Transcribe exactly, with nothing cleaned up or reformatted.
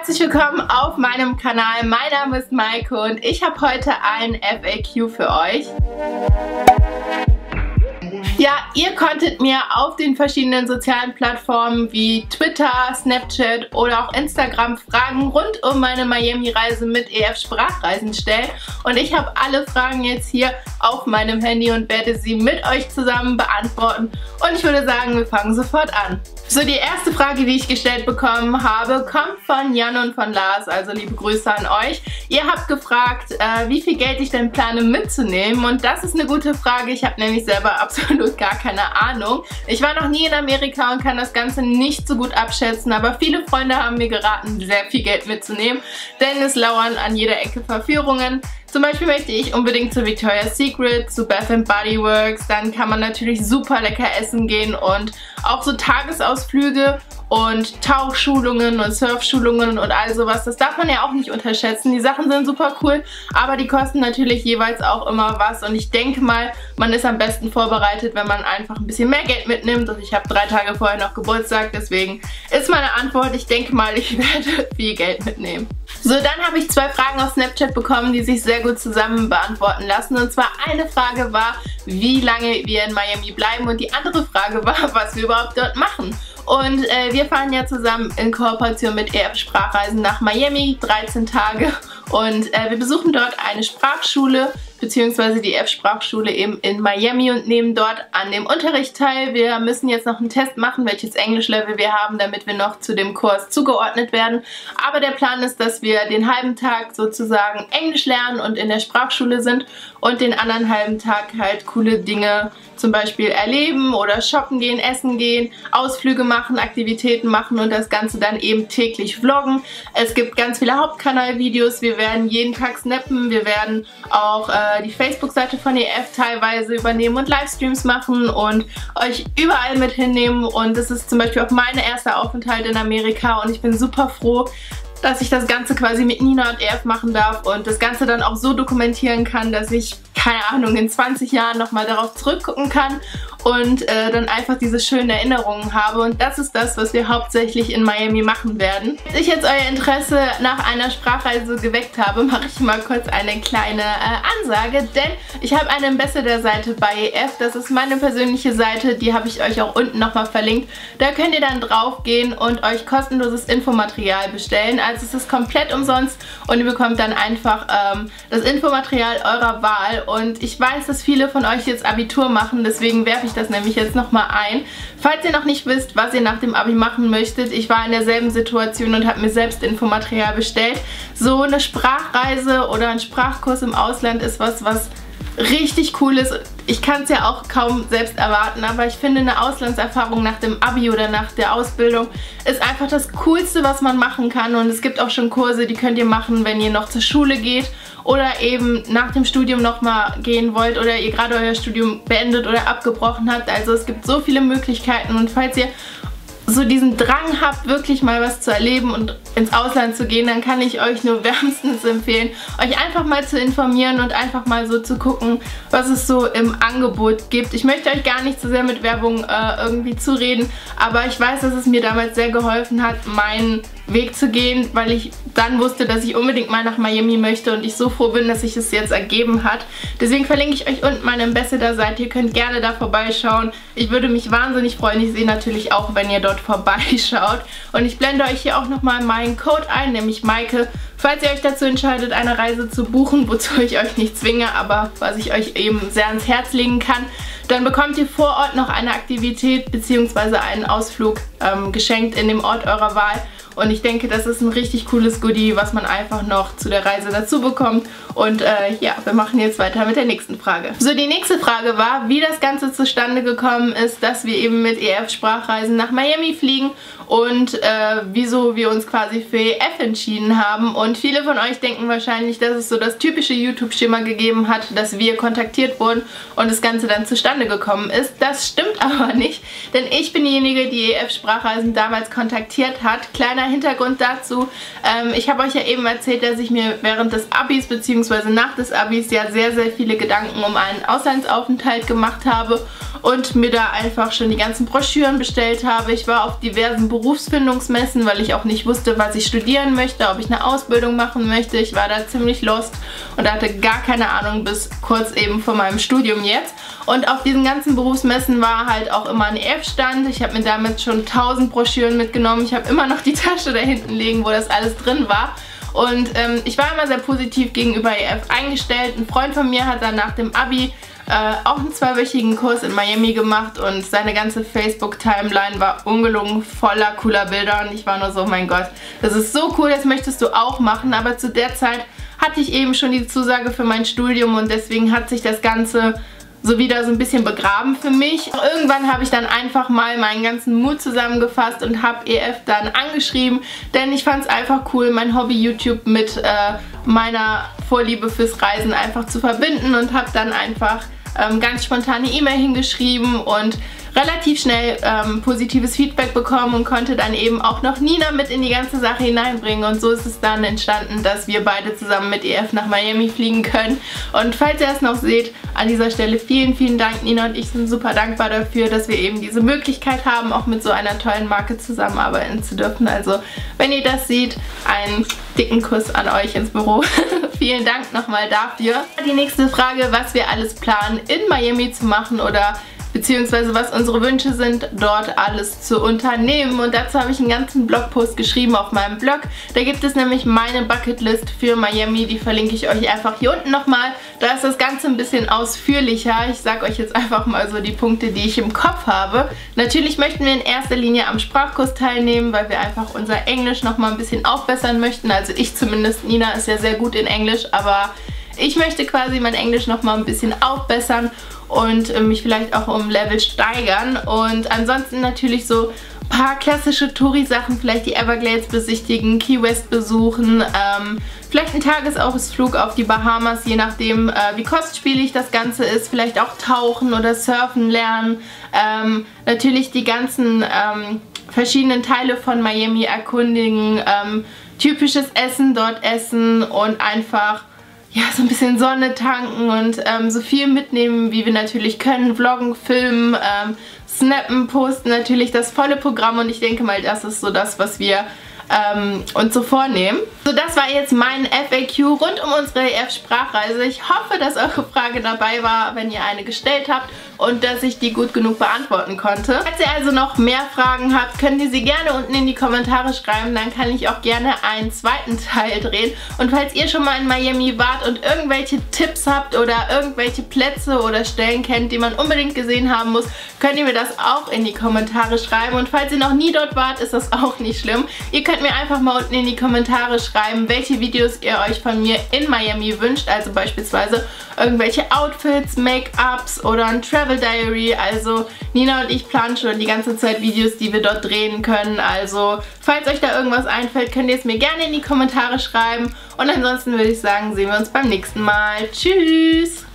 Herzlich willkommen auf meinem Kanal. Mein Name ist Maike und ich habe heute ein F A Q für euch. Ja, ihr konntet mir auf den verschiedenen sozialen Plattformen wie Twitter, Snapchat oder auch Instagram Fragen rund um meine Miami-Reise mit E F Sprachreisen stellen. Und ich habe alle Fragen jetzt hier auf meinem Handy und werde sie mit euch zusammen beantworten. Und ich würde sagen, wir fangen sofort an. So, die erste Frage, die ich gestellt bekommen habe, kommt von Jan und von Lars, also liebe Grüße an euch. Ihr habt gefragt, äh, wie viel Geld ich denn plane mitzunehmen, und das ist eine gute Frage. Ich habe nämlich selber absolut gar keine Ahnung. Ich war noch nie in Amerika und kann das Ganze nicht so gut abschätzen, aber viele Freunde haben mir geraten, sehr viel Geld mitzunehmen, denn es lauern an jeder Ecke Verführungen. Zum Beispiel möchte ich unbedingt zu Victoria's Secret, zu Bath and Body Works, dann kann man natürlich super lecker essen gehen und auch so Tagesausflüge und Tauchschulungen und Surfschulungen und all sowas. Das darf man ja auch nicht unterschätzen. Die Sachen sind super cool, aber die kosten natürlich jeweils auch immer was, und ich denke mal, man ist am besten vorbereitet, wenn man einfach ein bisschen mehr Geld mitnimmt. Und ich habe drei Tage vorher noch Geburtstag, deswegen ist meine Antwort, ich denke mal, ich werde viel Geld mitnehmen. So, dann habe ich zwei Fragen auf Snapchat bekommen, die sich sehr gut zusammen beantworten lassen. Und zwar eine Frage war, wie lange wir in Miami bleiben, und die andere Frage war, was wir überhaupt dort machen. Und äh, wir fahren ja zusammen in Kooperation mit E F Sprachreisen nach Miami, dreizehn Tage. Und äh, wir besuchen dort eine Sprachschule, beziehungsweise die E F Sprachschule eben in Miami, und nehmen dort an dem Unterricht teil. Wir müssen jetzt noch einen Test machen, welches Englischlevel wir haben, damit wir noch zu dem Kurs zugeordnet werden. Aber der Plan ist, dass wir den halben Tag sozusagen Englisch lernen und in der Sprachschule sind und den anderen halben Tag halt coole Dinge zum Beispiel erleben oder shoppen gehen, essen gehen, Ausflüge machen, Aktivitäten machen und das Ganze dann eben täglich vloggen. Es gibt ganz viele Hauptkanalvideos, wir werden jeden Tag snappen, wir werden auch äh, die Facebook-Seite von E F teilweise übernehmen und Livestreams machen und euch überall mit hinnehmen, und es ist zum Beispiel auch mein erster Aufenthalt in Amerika, und ich bin super froh, dass ich das Ganze quasi mit Nina und E F machen darf und das Ganze dann auch so dokumentieren kann, dass ich, keine Ahnung, in zwanzig Jahren nochmal darauf zurückgucken kann und äh, dann einfach diese schönen Erinnerungen habe. Und das ist das, was wir hauptsächlich in Miami machen werden. Als ich jetzt euer Interesse nach einer Sprachreise geweckt habe, mache ich mal kurz eine kleine äh, Ansage, denn ich habe eine Ambassador-Seite bei E F. Das ist meine persönliche Seite, die habe ich euch auch unten nochmal verlinkt. Da könnt ihr dann drauf gehen und euch kostenloses Infomaterial bestellen. Also es ist komplett umsonst und ihr bekommt dann einfach ähm, das Infomaterial eurer Wahl. Und ich weiß, dass viele von euch jetzt Abitur machen, deswegen werfe ich das nämlich jetzt nochmal ein. Falls ihr noch nicht wisst, was ihr nach dem Abi machen möchtet, ich war in derselben Situation und habe mir selbst Infomaterial bestellt. So eine Sprachreise oder ein Sprachkurs im Ausland ist was, was richtig cool ist. Ich kann es ja auch kaum selbst erwarten, aber ich finde, eine Auslandserfahrung nach dem Abi oder nach der Ausbildung ist einfach das Coolste, was man machen kann. Und es gibt auch schon Kurse, die könnt ihr machen, wenn ihr noch zur Schule geht oder eben nach dem Studium nochmal gehen wollt oder ihr gerade euer Studium beendet oder abgebrochen habt. Also es gibt so viele Möglichkeiten, und falls ihr so diesen Drang habt, wirklich mal was zu erleben und ins Ausland zu gehen, dann kann ich euch nur wärmstens empfehlen, euch einfach mal zu informieren und einfach mal so zu gucken, was es so im Angebot gibt. Ich möchte euch gar nicht so sehr mit Werbung äh, irgendwie zureden, aber ich weiß, dass es mir damals sehr geholfen hat, meinen Weg zu gehen, weil ich dann wusste, dass ich unbedingt mal nach Miami möchte, und ich so froh bin, dass sich es jetzt ergeben hat. Deswegen verlinke ich euch unten meine Ambassador-Seite. Ihr könnt gerne da vorbeischauen. Ich würde mich wahnsinnig freuen. Ich sehe natürlich auch, wenn ihr dort vorbeischaut. Und ich blende euch hier auch nochmal meinen Code ein, nämlich Maike. Falls ihr euch dazu entscheidet, eine Reise zu buchen, wozu ich euch nicht zwinge, aber was ich euch eben sehr ans Herz legen kann, dann bekommt ihr vor Ort noch eine Aktivität bzw. einen Ausflug ähm, geschenkt in dem Ort eurer Wahl. Und ich denke, das ist ein richtig cooles Goodie, was man einfach noch zu der Reise dazu bekommt. Und äh, ja, wir machen jetzt weiter mit der nächsten Frage. So, die nächste Frage war, wie das Ganze zustande gekommen ist, dass wir eben mit E F Sprachreisen nach Miami fliegen und äh, wieso wir uns quasi für E F entschieden haben. Und viele von euch denken wahrscheinlich, dass es so das typische YouTube-Schema gegeben hat, dass wir kontaktiert wurden und das Ganze dann zustande gekommen ist. Das stimmt aber nicht, denn ich bin diejenige, die E F Sprachreisen damals kontaktiert hat. Kleiner Hintergrund dazu, ähm, ich habe euch ja eben erzählt, dass ich mir während des Abis bzw. nach des Abis ja sehr, sehr viele Gedanken um einen Auslandsaufenthalt gemacht habe und mir da einfach schon die ganzen Broschüren bestellt habe. Ich war auf diversen Berufsfindungsmessen, weil ich auch nicht wusste, was ich studieren möchte, ob ich eine Ausbildung machen möchte. Ich war da ziemlich lost und hatte gar keine Ahnung bis kurz eben vor meinem Studium jetzt. Und auf diesen ganzen Berufsmessen war halt auch immer ein E F-Stand. Ich habe mir damit schon tausend Broschüren mitgenommen. Ich habe immer noch die Tasche da hinten liegen, wo das alles drin war. Und ähm, ich war immer sehr positiv gegenüber E F eingestellt. Ein Freund von mir hat dann nach dem Abi äh, auch einen zweiwöchigen Kurs in Miami gemacht und seine ganze Facebook-Timeline war ungelogen voller cooler Bilder und ich war nur so, mein Gott, das ist so cool, das möchtest du auch machen. Aber zu der Zeit hatte ich eben schon die Zusage für mein Studium und deswegen hat sich das Ganze so wieder so ein bisschen begraben für mich. Irgendwann habe ich dann einfach mal meinen ganzen Mut zusammengefasst und habe E F dann angeschrieben, denn ich fand es einfach cool, mein Hobby YouTube mit äh, meiner Vorliebe fürs Reisen einfach zu verbinden und habe dann einfach ähm, ganz spontane E-Mail hingeschrieben und relativ schnell ähm, positives Feedback bekommen und konnte dann eben auch noch Nina mit in die ganze Sache hineinbringen und so ist es dann entstanden, dass wir beide zusammen mit E F nach Miami fliegen können. Und falls ihr es noch seht, an dieser Stelle vielen, vielen Dank. Nina und ich sind super dankbar dafür, dass wir eben diese Möglichkeit haben, auch mit so einer tollen Marke zusammenarbeiten zu dürfen. Also wenn ihr das seht, einen dicken Kuss an euch ins Büro. Vielen Dank nochmal dafür. Die nächste Frage, was wir alles planen in Miami zu machen oder beziehungsweise was unsere Wünsche sind, dort alles zu unternehmen. Und dazu habe ich einen ganzen Blogpost geschrieben auf meinem Blog. Da gibt es nämlich meine Bucketlist für Miami, die verlinke ich euch einfach hier unten nochmal. Da ist das Ganze ein bisschen ausführlicher. Ich sage euch jetzt einfach mal so die Punkte, die ich im Kopf habe. Natürlich möchten wir in erster Linie am Sprachkurs teilnehmen, weil wir einfach unser Englisch nochmal ein bisschen aufbessern möchten. Also ich zumindest, Nina ist ja sehr gut in Englisch, aber ich möchte quasi mein Englisch nochmal ein bisschen aufbessern und äh, mich vielleicht auch um Level steigern. Und ansonsten natürlich so ein paar klassische Touri-Sachen, vielleicht die Everglades besichtigen, Key West besuchen, ähm, vielleicht ein Tagesausflug auf die Bahamas, je nachdem äh, wie kostspielig das Ganze ist, vielleicht auch tauchen oder surfen lernen, ähm, natürlich die ganzen ähm, verschiedenen Teile von Miami erkundigen, ähm, typisches Essen dort essen und einfach ja, so ein bisschen Sonne tanken und ähm, so viel mitnehmen, wie wir natürlich können. Vloggen, filmen, ähm, snappen, posten, natürlich das volle Programm und ich denke mal, das ist so das, was wir ähm, uns so vornehmen. So, das war jetzt mein F A Q rund um unsere E F-Sprachreise. Ich hoffe, dass eure Frage dabei war, wenn ihr eine gestellt habt und dass ich die gut genug beantworten konnte. Falls ihr also noch mehr Fragen habt, könnt ihr sie gerne unten in die Kommentare schreiben, dann kann ich auch gerne einen zweiten Teil drehen. Und falls ihr schon mal in Miami wart und irgendwelche Tipps habt oder irgendwelche Plätze oder Stellen kennt, die man unbedingt gesehen haben muss, könnt ihr mir das auch in die Kommentare schreiben. Und falls ihr noch nie dort wart, ist das auch nicht schlimm. Ihr könnt mir einfach mal unten in die Kommentare schreiben, welche Videos ihr euch von mir in Miami wünscht, also beispielsweise irgendwelche Outfits, Make-ups oder ein Travel Diary. Also Nina und ich planen schon die ganze Zeit Videos, die wir dort drehen können. Also falls euch da irgendwas einfällt, könnt ihr es mir gerne in die Kommentare schreiben. Und ansonsten würde ich sagen, sehen wir uns beim nächsten Mal. Tschüss!